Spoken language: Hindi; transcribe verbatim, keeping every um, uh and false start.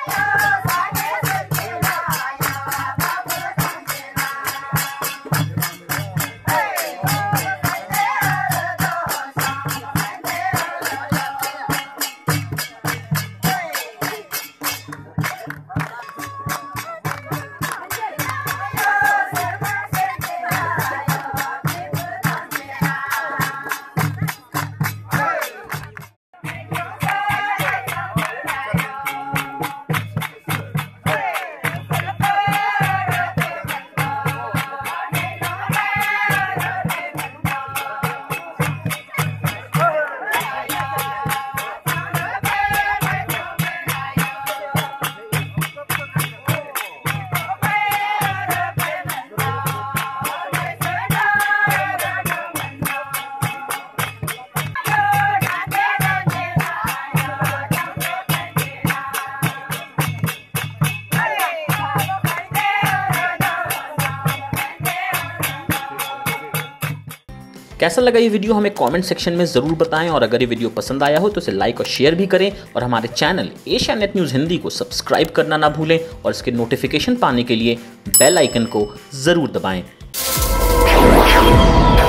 कैसा लगा ये वीडियो हमें कमेंट सेक्शन में ज़रूर बताएं, और अगर ये वीडियो पसंद आया हो तो इसे लाइक और शेयर भी करें, और हमारे channel Asianet news Hindi को सब्सक्राइब करना ना भूलें, और इसके नोटिफिकेशन पाने के लिए बेल आइकन को ज़रूर दबाएं।